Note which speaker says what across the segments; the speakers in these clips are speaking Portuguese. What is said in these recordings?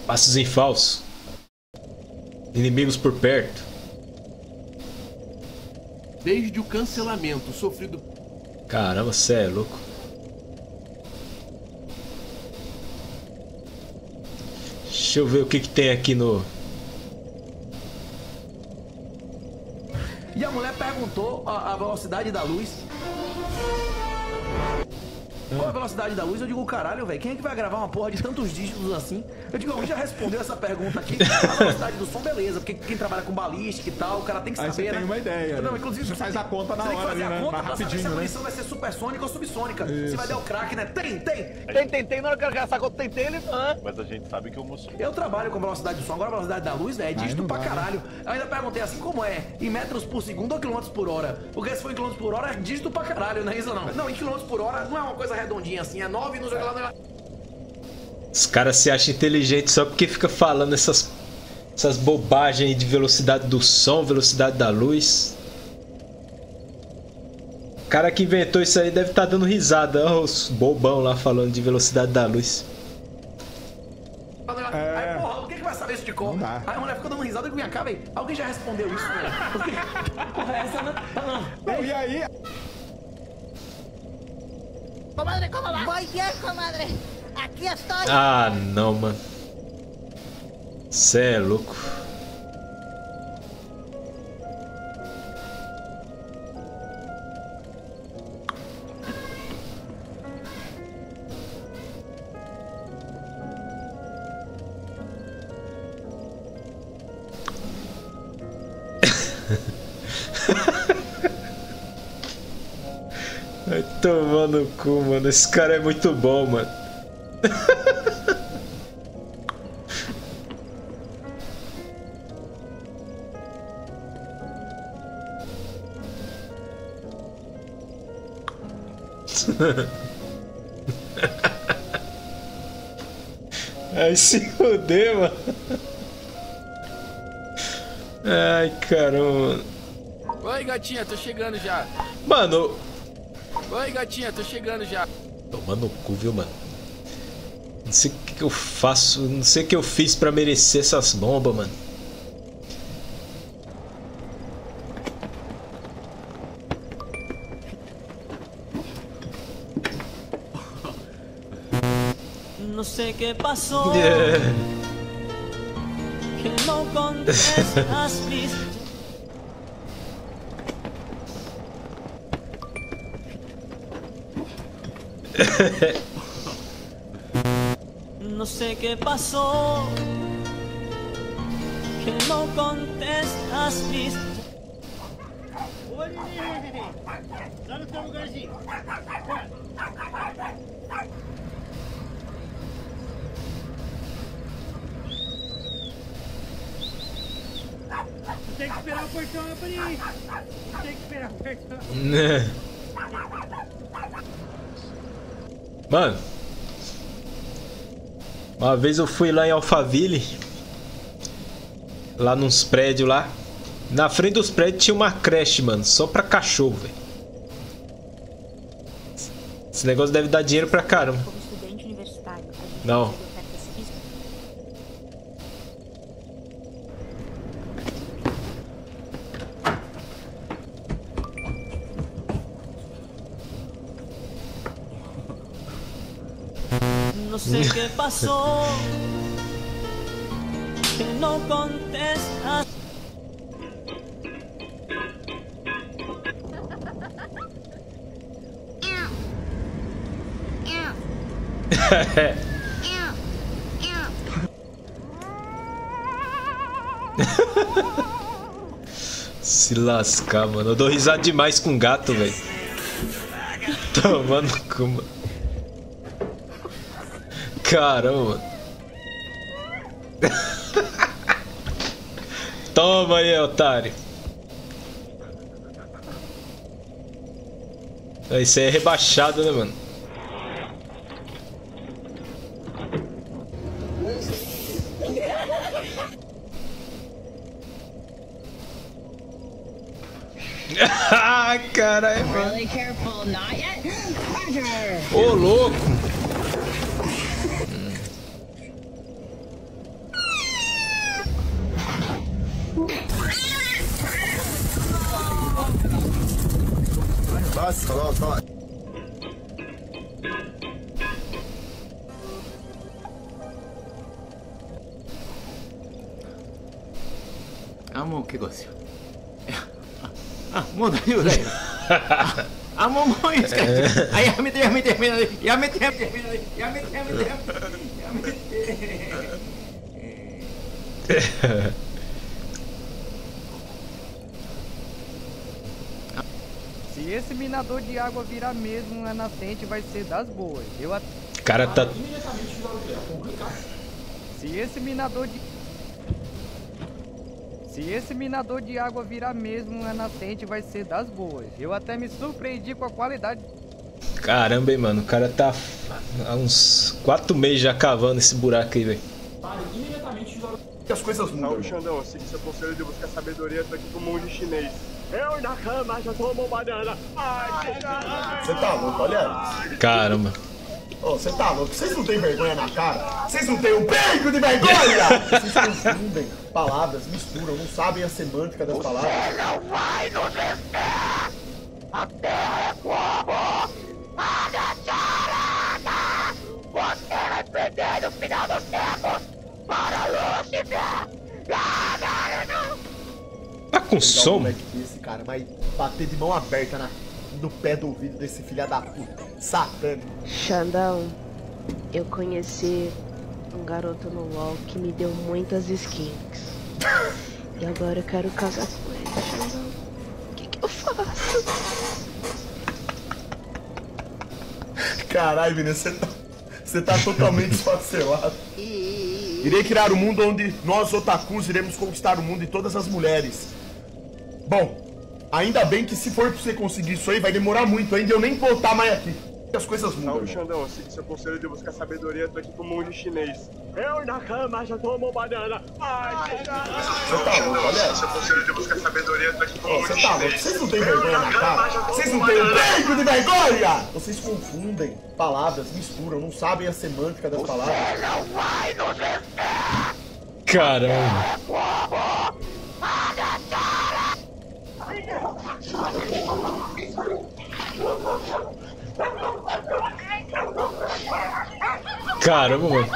Speaker 1: Passos em falso. Inimigos por perto.
Speaker 2: Desde o cancelamento sofrido...
Speaker 1: Caramba, cê é louco. Deixa eu ver o que que tem aqui no...
Speaker 3: E a mulher perguntou a velocidade da luz. Qual a velocidade da luz? Eu digo, caralho, velho, quem é que vai gravar uma porra de tantos dígitos assim? Eu digo, alguém já respondeu essa pergunta aqui? A velocidade do som, beleza, porque quem trabalha com balística e tal, o cara tem que saber,
Speaker 4: aí você
Speaker 3: né?
Speaker 4: tem uma ideia.
Speaker 3: Não, inclusive,
Speaker 4: você faz a conta na
Speaker 3: hora,
Speaker 4: ali,
Speaker 3: fazer
Speaker 4: né?
Speaker 3: a conta
Speaker 4: Mais
Speaker 3: pra saber se
Speaker 4: rapidinho,
Speaker 3: a
Speaker 4: né?
Speaker 3: munição vai ser supersônica ou subsônica.
Speaker 4: Isso.
Speaker 3: Se vai dar o crack, né? Tem. Na hora que o cara sacou tem, ele...
Speaker 5: Mas a gente sabe que o moço...
Speaker 3: Eu trabalho com velocidade do som, agora a velocidade da luz, velho, é dígito pra caralho. Eu ainda perguntei assim, como é? Em metros por segundo ou quilômetros por hora? Porque se for em quilômetros por hora, é dígito pra caralho, não é isso ou não? Não, em quilômetros por hora não é uma coisa redondinha assim, é 9 não sei lá.
Speaker 1: Os caras se acham inteligentes só porque fica falando essas bobagens aí de velocidade do som, velocidade da luz. O cara que inventou isso aí deve estar dando risada. Olha os bobão lá falando de velocidade da luz.
Speaker 3: Aí, porra, o que vai saber isso de cor? Aí a mulher ficou dando risada e minha cara, velho. Alguém já respondeu isso, velho? Porra, é essa, né?
Speaker 4: Não, e aí?
Speaker 6: Comadre, ¿cómo va? Muy bien, comadre. Aquí estoy.
Speaker 1: Ah, não, mano. Cê é louco. Vai tomar no cu, mano. Esse cara é muito bom, mano. Ai, se fuder, mano. Ai, caramba.
Speaker 7: Oi, gatinha, tô chegando já.
Speaker 1: Mano.
Speaker 7: Oi, gatinha, tô chegando já.
Speaker 1: Toma no cu, viu, mano? Não sei o que eu faço, não sei o que eu fiz pra merecer essas bombas, mano.
Speaker 8: No sé qué pasó. Que no contestas mis... No sé qué pasó. Que no contestas mis...
Speaker 9: Lá no teu lugarzinho. Tem que esperar o portão abrir. Tem que esperar o portão.
Speaker 1: Mano, uma vez eu fui lá em Alphaville, lá nos prédios lá. Na frente dos prédios tinha uma creche, mano, só pra cachorro, velho. Esse negócio deve dar dinheiro pra caramba. Não.
Speaker 8: No sé qué pasó. Que no contestas.
Speaker 1: Se lascar, mano. Eu dou risada demais com gato, velho. Tomando cu, mano. Caramba. Toma aí, otário. Isso aí é rebaixado, né, mano? Ah, caralho, mano. Ô, louco.
Speaker 4: بس خلاص بقى.
Speaker 3: もう結構ですよ。もう大丈夫だよ。もういいですか。やめて。
Speaker 9: Se esse minador de água virar mesmo uma nascente, vai ser das boas.
Speaker 1: Cara tá...
Speaker 9: Se esse minador de água virar mesmo uma nascente, vai ser das boas. Eu até me surpreendi com a qualidade.
Speaker 1: Caramba, hein, mano. O cara tá há uns 4 meses já cavando esse buraco aí, velho.
Speaker 4: As coisas mudam.
Speaker 5: Xandão, eu sigo seu conselho de buscar sabedoria, tô aqui com o monge chinês. Eu na cama já tomo banana.
Speaker 4: Você tá louco, olha.
Speaker 1: Caramba.
Speaker 4: Você tá louco? Vocês não têm vergonha na cara? Vocês não têm um beijo de vergonha? Vocês confundem palavras, misturam, não sabem a semântica das palavras.
Speaker 6: Você não vai nos vencer! A terra é fogo! Nada charada! Você vai perder no final dos tempos para Lúcifer!
Speaker 1: Tá com sono?
Speaker 4: Esse cara vai bater de mão aberta no pé do ouvido desse filho da puta. Satânico.
Speaker 10: Xandão, eu conheci um garoto no LoL que me deu muitas skins. E agora eu quero casar com ele, Xandão. O que eu faço?
Speaker 4: Caralho, Vinícius, você tá totalmente esfacelado. Irei criar um mundo onde nós, otakus, iremos conquistar o mundo e todas as mulheres. Bom, ainda bem que se for pra você conseguir isso aí, vai demorar muito ainda, eu nem voltar mais aqui. As coisas mudam.
Speaker 5: Xandão, eu sigo seu conselho de buscar sabedoria, tô aqui com o monge chinês. Eu na cama já tomo banana.
Speaker 4: Você tá louco, olha.
Speaker 5: Seu conselho de buscar sabedoria, tô aqui com o monge
Speaker 4: Você tá louco? Vocês não têm vergonha na cara? Vocês não têm um beijo de vergonha? Vocês confundem palavras, misturam, não sabem a semântica das palavras.
Speaker 6: Você não vai nos vencer!
Speaker 1: Caramba. Caramba, mano.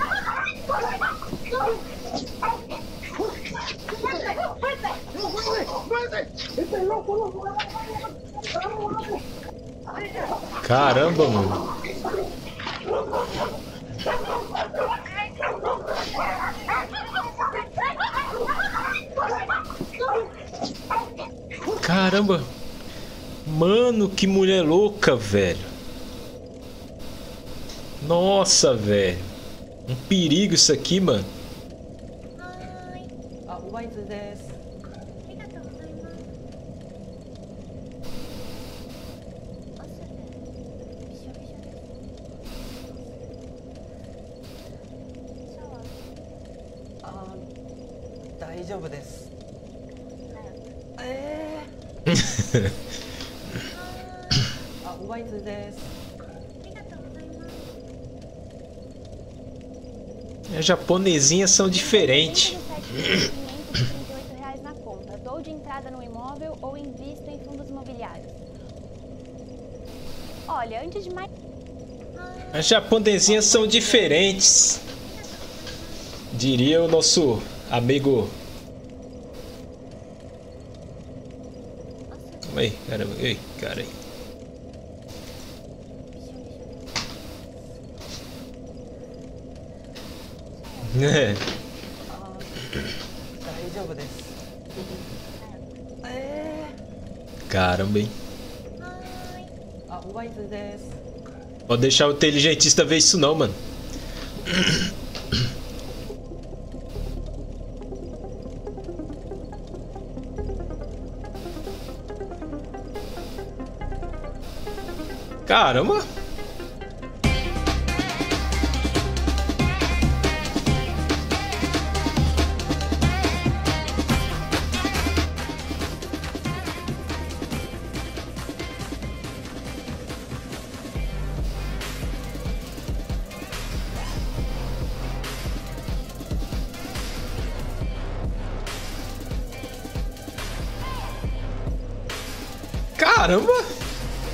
Speaker 1: Caramba, mano. Caramba. Mano, que mulher louca, velho. Nossa, velho. Um perigo isso aqui, mano. As japonesinhas são diferentes.
Speaker 11: R$538 na conta. Dou de entrada no imóvel ou invisto em fundos imobiliários. Olha, antes de mais...
Speaker 1: As japonesinhas são diferentes. Diria o nosso amigo. Calma aí, caramba. Ei, cara aí. Caramba, hein? Pode deixar o inteligentista ver isso não, mano. Caramba! Caramba!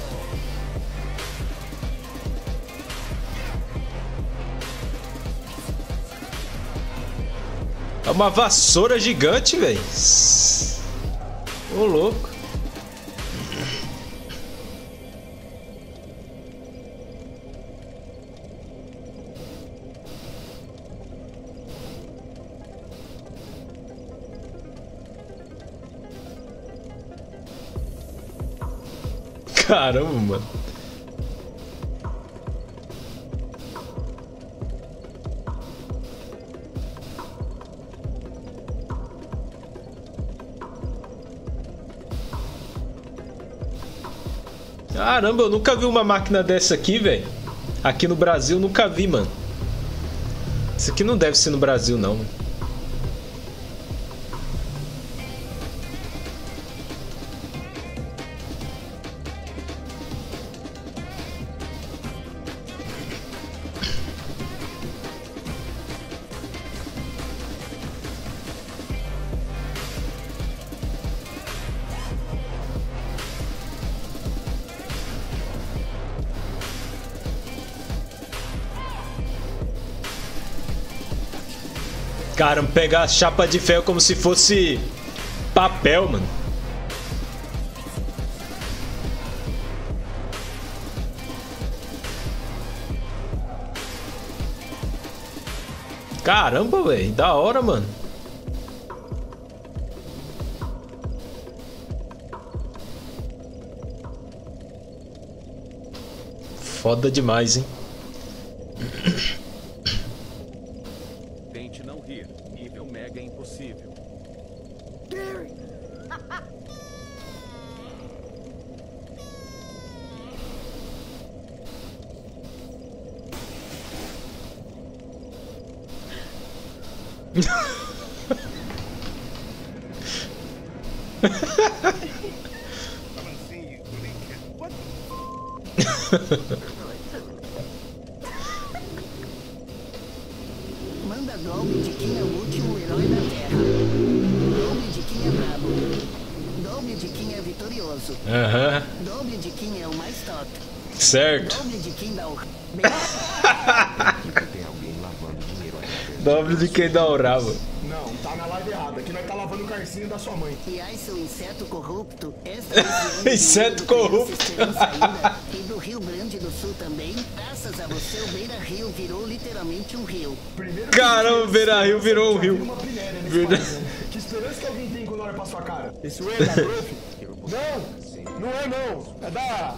Speaker 1: uma vassoura gigante, velho. Ô, louco. Caramba, mano. Caramba, eu nunca vi uma máquina dessa aqui, velho. Aqui no Brasil, nunca vi, mano. Isso aqui não deve ser no Brasil, não, mano. Cara, pegar a chapa de ferro como se fosse papel, mano. Caramba, velho, da hora, mano. Foda demais, hein?
Speaker 12: Tente não rir. Nível mega impossível.
Speaker 6: Gary!
Speaker 13: Manda Dolby de quem é o último herói da Terra. Dolby de quem é brabo. Dolby de quem é vitorioso.
Speaker 1: Aham.
Speaker 13: Dolby de quem é o mais top.
Speaker 1: Certo.
Speaker 13: Dolby de quem dá o...
Speaker 1: Dobre de quem dá o rabo.
Speaker 4: Não, tá na live errada. Aqui nós tá lavando o carcinho da sua mãe.
Speaker 13: E aí, seu inseto corrupto,
Speaker 1: Inseto corrupto.
Speaker 13: E do Rio Grande do Sul também, graças a você, o Beira Rio virou literalmente um rio.
Speaker 1: Caramba, o Beira Rio virou um rio.
Speaker 4: Que esperança que alguém tem quando olha pra sua cara? Esse Ray é da Growth? Não, não é não. É da...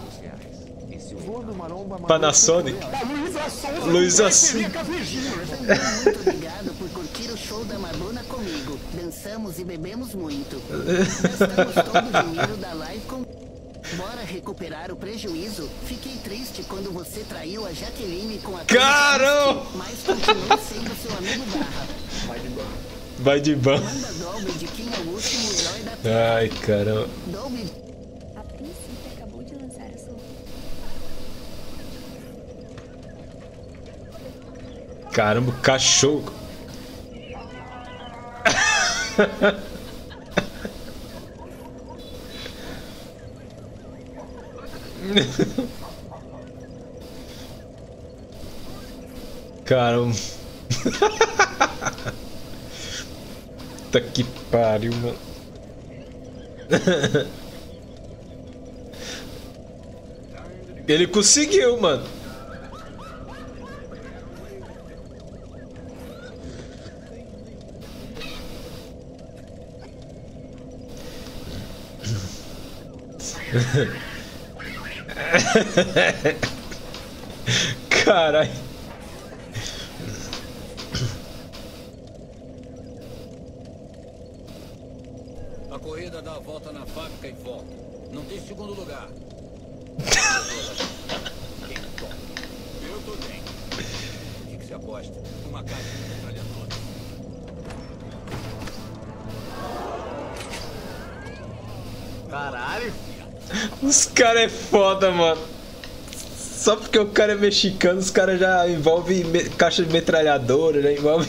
Speaker 1: Panasonic. Luísa Sonza.
Speaker 13: Muito obrigado por curtir o show da Madonna comigo. Dançamos e bebemos muito. Gastamos todo o dinheiro da live com... Bora recuperar o prejuízo. Fiquei triste quando você traiu a Jaqueline com a...
Speaker 1: Caramba!
Speaker 13: Mas continuou sendo seu amigo barra.
Speaker 1: Vai de ban.
Speaker 13: Manda Dolby de quem é o último herói da Terra.
Speaker 1: Ai, caramba.
Speaker 13: Dolby...
Speaker 11: A princípio acabou de lançar a sua...
Speaker 1: Caramba, o cachorro. Caramba. Puta que pariu, mano. Ele conseguiu, mano. Caralho.
Speaker 14: A corrida dá a volta na fábrica e volta. Não tem segundo lugar. Eu tô dentro. O que você aposta? Uma caixa de metralhadora.
Speaker 3: Caralho.
Speaker 1: Os caras é foda, mano. Só porque o cara é mexicano, os caras já envolvem caixa de metralhadora, já envolve.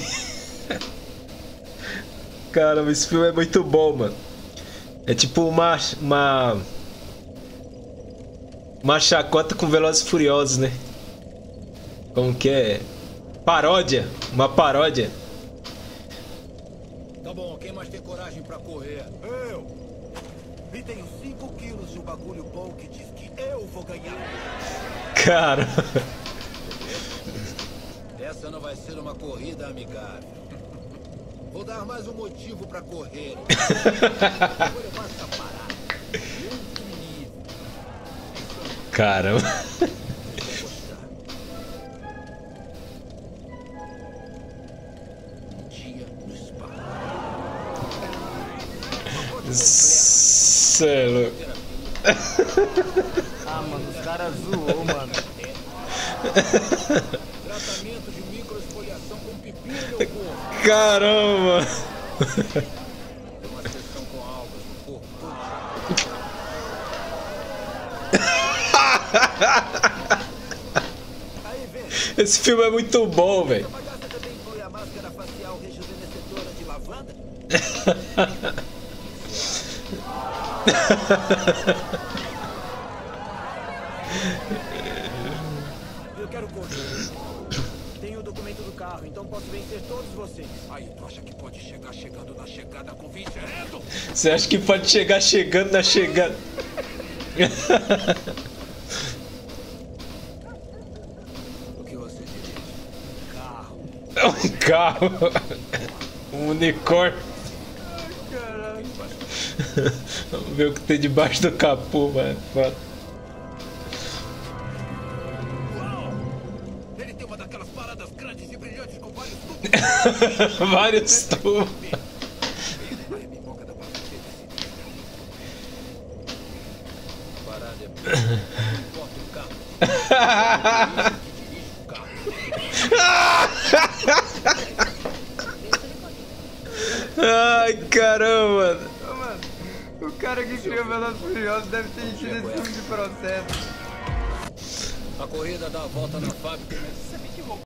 Speaker 1: Caramba, esse filme é muito bom, mano. É tipo uma chacota com Velozes e Furiosos, né? Como que é? Paródia. Uma paródia.
Speaker 14: pra correr. Eu! E tenho 5 quilos de um bagulho bom que diz que eu vou ganhar.
Speaker 1: Cara.
Speaker 14: Essa não vai ser uma corrida amigável. Vou dar mais um motivo pra correr. Vou levar essa parada. Outro nível.
Speaker 1: Caramba.
Speaker 14: Um dia no espaço.
Speaker 1: Cê é louco.
Speaker 9: Ah, mano, os caras zoou, mano.
Speaker 14: Tratamento de microesfoliação com pepino, meu corpo.
Speaker 1: Caramba.
Speaker 14: Tem uma sessão com algas no corpo todo.
Speaker 1: Esse filme é muito bom, velho.
Speaker 14: Essa bagaça também inclui a máscara facial rejuvenescedora de lavanda?
Speaker 15: Eu quero correr. Tenho o documento do carro, então posso vencer todos vocês.
Speaker 14: Aí, tu acha que pode chegar chegando na chegada com 20 reto?
Speaker 1: Você acha que pode chegar chegando na chegada?
Speaker 14: O que você dirige?
Speaker 15: Carro.
Speaker 1: É um carro. Um unicórnio.
Speaker 15: Caralho.
Speaker 1: Vamos ver o que tem debaixo do capô, mano. Foda.
Speaker 14: Ele tem uma daquelas paradas grandes e brilhantes com vários tubos.
Speaker 1: Vários tubos.
Speaker 14: Parada é importa o carro.
Speaker 1: Ai, caramba.
Speaker 9: Mano, o cara que criou Velozes e Furiosos deve ter enchido esse filme de processo.
Speaker 14: A corrida dá a volta na fábrica.